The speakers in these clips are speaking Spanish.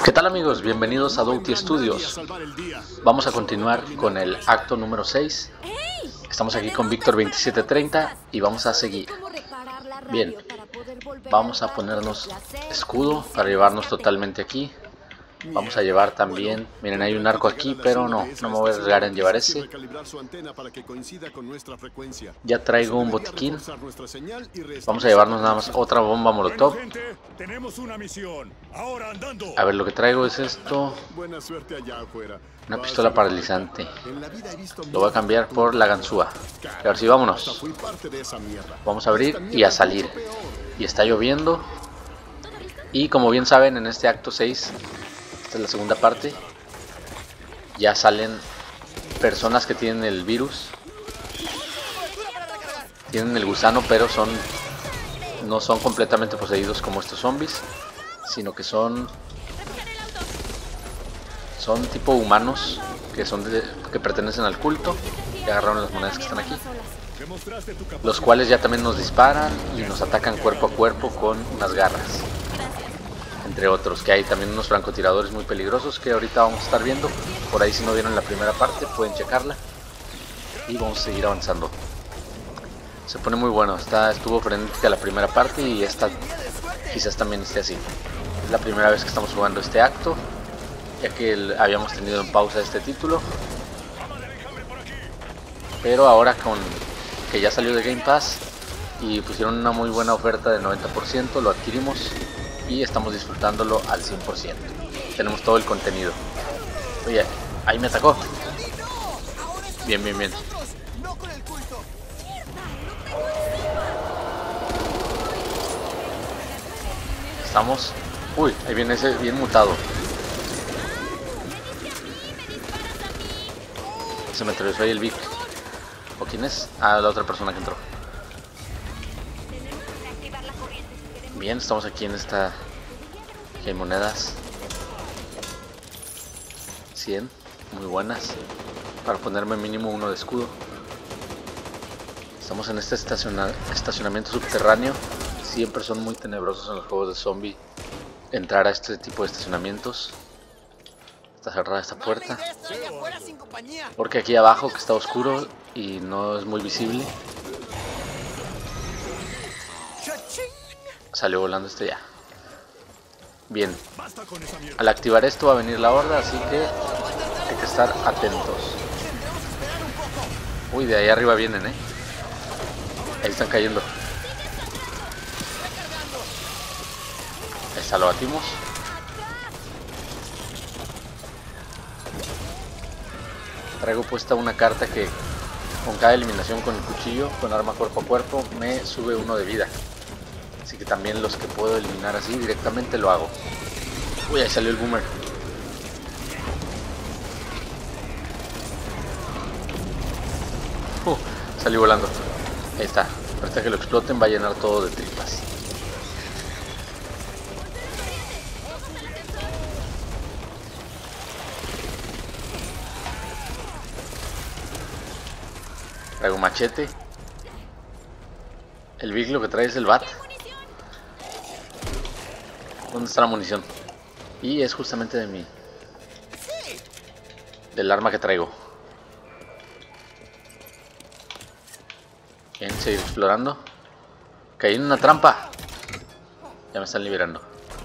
¿Qué tal amigos? Bienvenidos a Doughty Studios. Vamos a continuar con el acto número 6. Estamos aquí con Víctor 2730 y vamos a seguir. Bien, vamos a ponernos escudo para llevarnos totalmente aquí. Vamos a llevar también, miren, hay un arco aquí, pero no me voy a arriesgar en llevar ese. Ya traigo un botiquín. Vamos a llevarnos nada más otra bomba molotov. A ver, lo que traigo es esto. Una pistola paralizante. Lo voy a cambiar por la ganzúa. Y ahora sí, vámonos. Vamos a abrir y a salir. Y está lloviendo. Y como bien saben, en este acto 6... esta es la segunda parte. Ya salen personas que tienen el virus. Tienen el gusano, pero no son completamente poseídos como estos zombies, sino que son tipo humanos que pertenecen al culto. Y agarraron las monedas que están aquí, los cuales ya también nos disparan y nos atacan cuerpo a cuerpo con unas garras, entre otros, que hay también unos francotiradores muy peligrosos que ahorita vamos a estar viendo. Por ahí, si no vieron la primera parte, pueden checarla. Y vamos a seguir avanzando. Se pone muy bueno, estuvo frenética la primera parte y esta quizás también esté así. Es la primera vez que estamos jugando este acto, ya que habíamos tenido en pausa este título. Pero ahora que ya salió de Game Pass y pusieron una muy buena oferta de 90%, lo adquirimos. Y estamos disfrutándolo al 100%. Tenemos todo el contenido. Oye, ahí me atacó. Bien, bien, bien. Estamos... uy, ahí viene ese bien mutado. Se me atravesó ahí el Vic. ¿O quién es? Ah, la otra persona que entró. Bien, estamos aquí en esta... aquí hay monedas 100, muy buenas, para ponerme mínimo uno de escudo. Estamos en este estacionamiento subterráneo. Siempre son muy tenebrosos en los juegos de zombie entrar a este tipo de estacionamientos. Está cerrada esta puerta, porque aquí abajo, que está oscuro y no es muy visible, salió volando este ya. Bien, al activar esto va a venir la horda, así que hay que estar atentos. Uy, de ahí arriba vienen, ahí están cayendo. Ahí está, lo batimos. Traigo puesta una carta que con cada eliminación con el cuchillo, con arma cuerpo a cuerpo, me sube uno de vida. Así que también los que puedo eliminar así directamente lo hago. Uy, ahí salió el boomer. Salió volando. Ahí está. Hasta que lo exploten va a llenar todo de tripas. Traigo machete. El Big lo que trae es el bat. ¿Dónde está la munición? Y es justamente del arma que traigo. Bien, seguir explorando. Caí en una trampa. Ya me están liberando.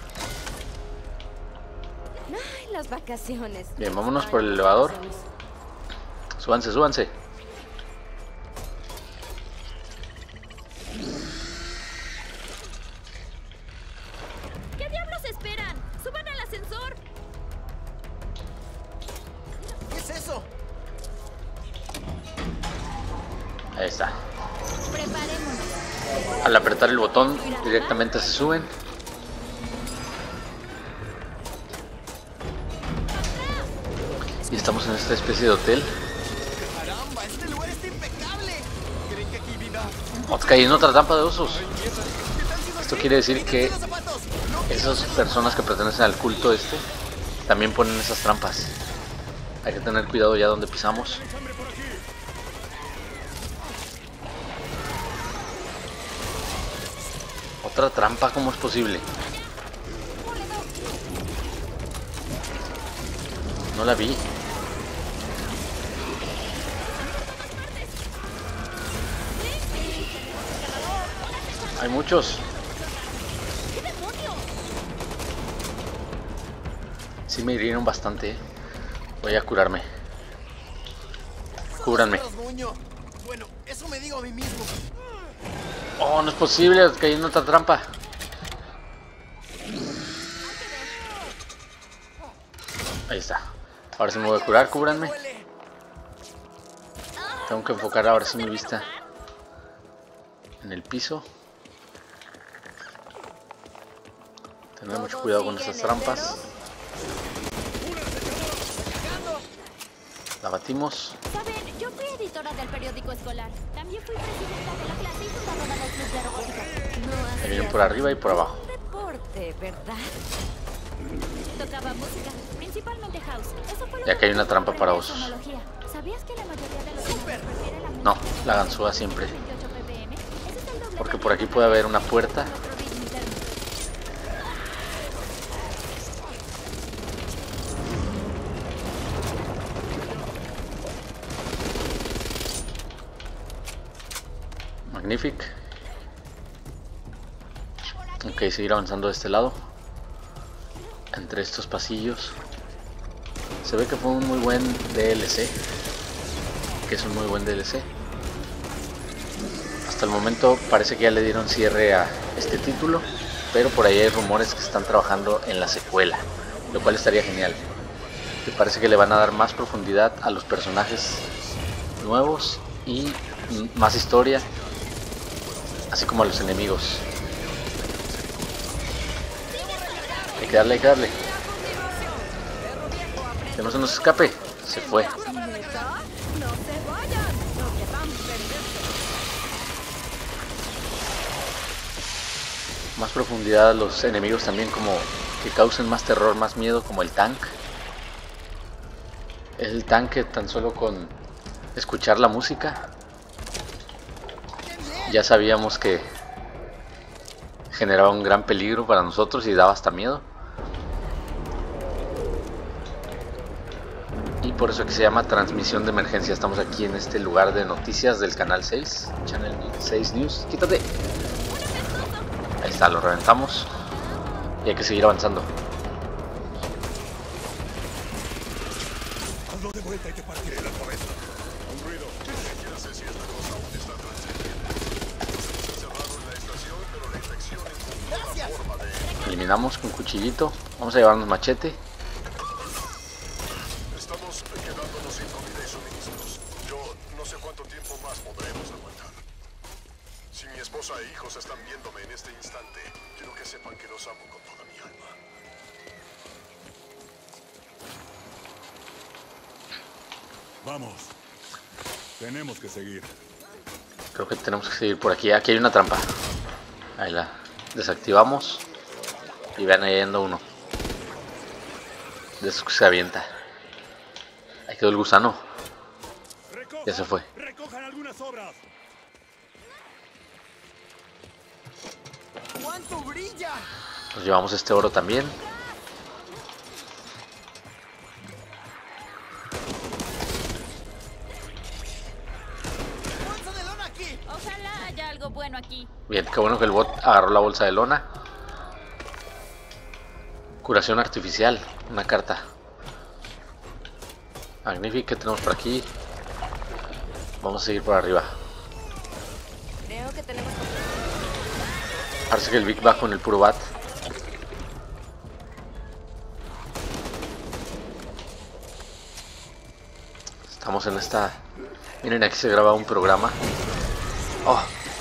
Ay, las vacaciones. Bien, vámonos por el elevador. Súbanse, súbanse. ¿Qué diablos esperan? ¡Suban al ascensor! ¿Qué es eso? Ahí está. Preparémonos. Al apretar el botón directamente se suben. Y estamos en esta especie de hotel. ¡Caramba! ¡Este lugar está impecable! ¿Creen que aquí viva? Caí en otra trampa de osos. Esto quiere decir que esas personas que pertenecen al culto también ponen esas trampas. Hay que tener cuidado ya donde pisamos. Otra trampa, ¿cómo es posible? No la vi. Hay muchos. Sí me hirieron bastante, ¿eh? Voy a curarme. Cúbranme. Bueno, eso me digo a mí mismo. Oh, no es posible, caí en otra trampa. Ahí está. Ahora sí me voy a curar, cúbranme. Tengo que enfocar ahora sí mi vista en el piso. Tener mucho cuidado con estas trampas. La batimos. Saben, yo fui editora del periódico escolar. También fui presidenta de la clase y fundadora del club de robótica. Me vienen por arriba y por abajo. Deporte, ¿verdad? Tocaba música, principalmente house. Eso fue lo Y aquí hay una trampa para osos. ¿Sabías que la mayoría de los prefiere la música? No, la ganzúa siempre. 28 ppm? Ese es el doble Porque por aquí puede haber una puerta. de otro ritmo interno. Magnific. Ok, seguir avanzando de este lado. Entre estos pasillos. Se ve que fue un muy buen DLC. Que es un muy buen DLC. Hasta el momento parece que ya le dieron cierre a este título. Pero por ahí hay rumores que están trabajando en la secuela. Lo cual estaría genial. Que parece que le van a dar más profundidad a los personajes nuevos. Y más historia. Así como a los enemigos. Hay que darle, hay que darle. Que no se nos escape. Se fue. Más profundidad a los enemigos también, como que causen más terror, más miedo, como el tank. El tanque tan solo con escuchar la música ya sabíamos que generaba un gran peligro para nosotros y daba hasta miedo. Y por eso que se llama transmisión de emergencia. Estamos aquí en este lugar de noticias del canal 6, Channel 6 News. Quítate. Ahí está, lo reventamos. Y hay que seguir avanzando. Hazlo de vuelta y te partiré la cabeza. Un ruido. No sé si esta cosa aún está transmitiendo. Nos hemos encerrado en la estación, pero la infección encontró la forma de... Eliminamos con cuchillito. Vamos a llevarnos machete. Estamos quedándonos sin comida y suministros. Yo no sé cuánto tiempo más podremos aguantar. Si mi esposa e hijos están viéndome en este instante, quiero que sepan que los amo con toda mi alma. Vamos. Tenemos que seguir. Creo que tenemos que seguir por aquí. Aquí hay una trampa. Ahí la desactivamos. Y vean, ahí anda uno. De esos que se avienta. Ahí quedó el gusano. Ya se fue. Recojan algunas obras. ¡Cuánto brilla! Nos llevamos este oro también. ¡Bolsa de lona aquí! Ojalá haya algo bueno aquí. Bien, qué bueno que el bot agarró la bolsa de lona. Curación artificial, una carta. Magnífico, ¿qué tenemos por aquí? Vamos a seguir por arriba. Creo que tenemos... Parece que el Vic va con el puro bat. Estamos en esta... Miren, aquí se graba un programa. Oh.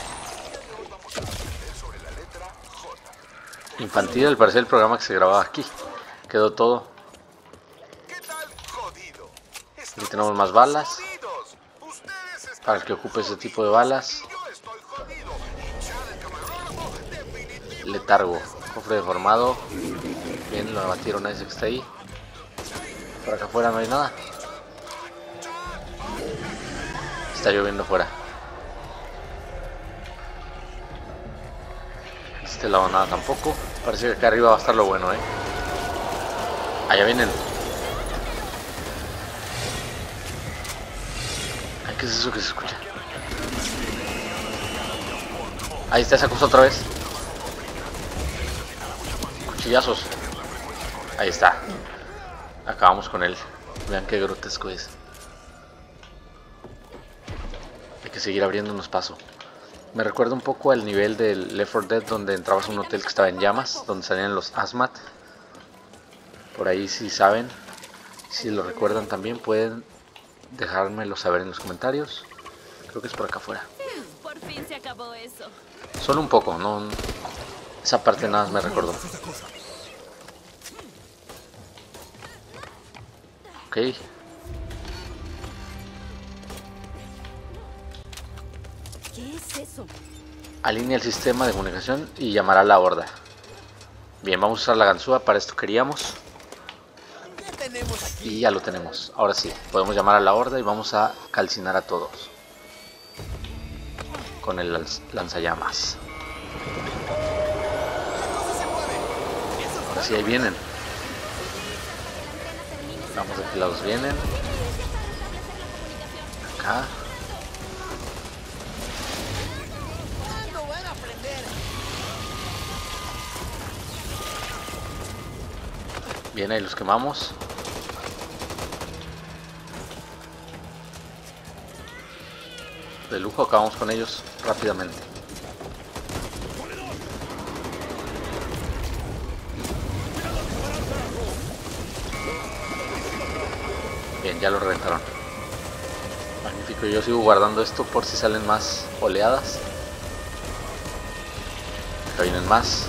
Infantil, al parecer el programa que se grababa aquí. Quedó todo. ¿Qué tal, jodido? Aquí tenemos más balas. Jodidos. Ustedes están Para el que ocupe ese tipo de balas. y yo estoy jodido. Chad el camarógrafo, definitivo. Letargo, cofre deformado. Bien, lo abatieron a ese que está ahí. Por acá afuera no hay nada. Está lloviendo afuera. De este lado nada tampoco. Parece que acá arriba va a estar lo bueno, Allá vienen. ¿Qué es eso que se escucha? Ahí está esa cosa otra vez. Cuchillazos. Ahí está. Acabamos con él. Vean qué grotesco es. Hay que seguir abriéndonos paso. Me recuerda un poco al nivel del Left 4 Dead, donde entrabas a un hotel que estaba en llamas, donde salían los Asmat. Por ahí, si saben, si lo recuerdan también, pueden dejármelo saber en los comentarios. Creo que es por acá afuera. Por fin se acabó eso. Solo un poco, no. Esa parte nada más me recordó. Ok. ¿Qué es eso? Alinea el sistema de comunicación y llamará a la horda. Bien, vamos a usar la ganzúa, para esto queríamos. ¿Qué tenemos aquí? Y ya lo tenemos. Ahora sí, podemos llamar a la horda y vamos a calcinar a todos. Con el lanzallamas. Ahora sí, ahí vienen. Vamos de qué lados vienen. Acá. ¿Cuándo van a aprender? Bien, ahí los quemamos. De lujo, acabamos con ellos rápidamente. Bien, ya lo reventaron. Magnífico, yo sigo guardando esto por si salen más oleadas. Acá vienen más.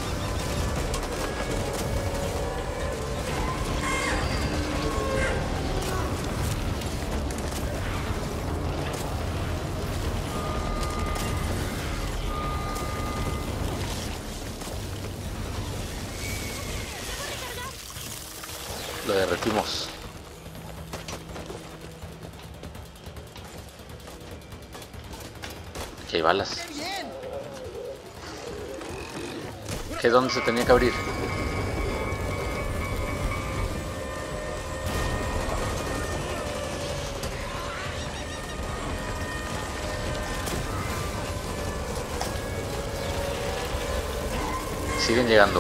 Lo derretimos. Aquí hay balas. ¡Qué bien! ¿Qué? ¿Dónde se tenía que abrir? Siguen llegando.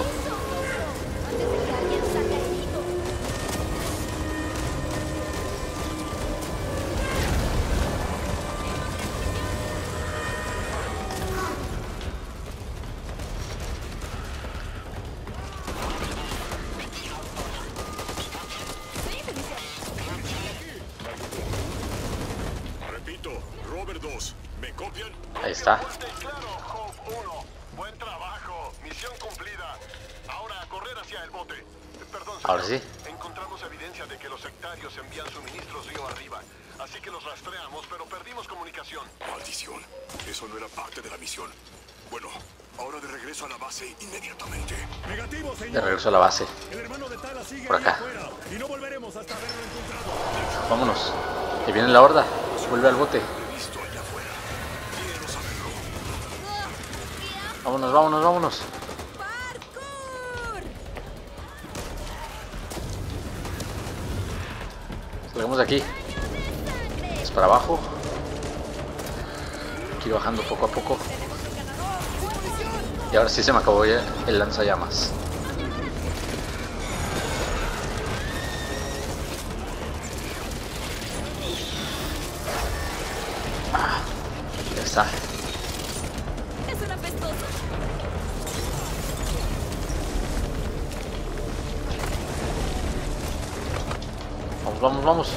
Repito, Robert 2, ¿me copian? Ahí está. Claro, Hope 1. Buen trabajo. Misión cumplida. Ahora a correr hacia el bote. Perdón, señor. Ahora sí. Encontramos evidencia de que los sectarios envían suministros río arriba. Así que los rastreamos, pero perdimos comunicación. Maldición. Eso no era parte de la misión. Bueno, ahora de regreso a la base inmediatamente. Negativo, De señor. regreso a la base. El hermano de Tala sigue Por ahí acá. afuera y no volveremos hasta haberlo encontrado. Vámonos. Que viene la horda. Vuelve al bote. Listo allá afuera. Quiero saberlo. Vámonos, vámonos, vámonos. ¡Parkour! Salgamos de aquí. Es para abajo. Aquí bajando poco a poco. Y ahora sí se me acabó ya el lanzallamas. Ya está. Es un apestoso. Vamos, vamos, vamos.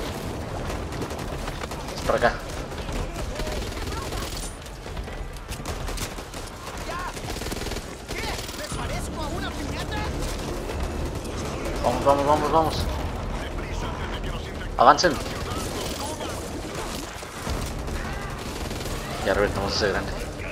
Es para acá. ¿Qué? ¿Me parezco a una piñata? Vamos, vamos, vamos, vamos. Avancen. Ya reventamos ese grande.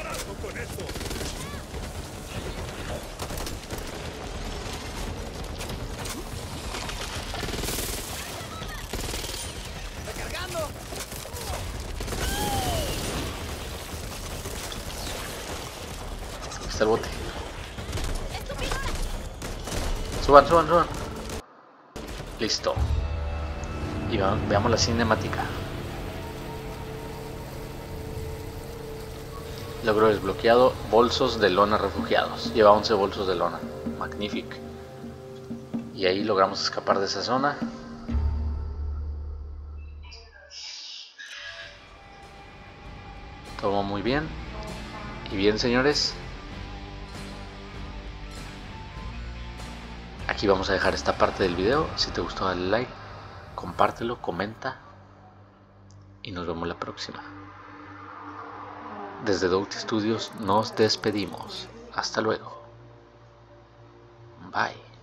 ¡Recargando! Aquí está el bote. Suban, suban, suban. Listo. Y veamos la cinemática. Logro desbloqueado, bolsos de lona refugiados. Lleva 11 bolsos de lona. Magnífico. Y ahí logramos escapar de esa zona. Todo muy bien. Y bien, señores, aquí vamos a dejar esta parte del video. Si te gustó, dale like, compártelo, comenta y nos vemos la próxima. Desde Doughty Studios nos despedimos. Hasta luego. Bye.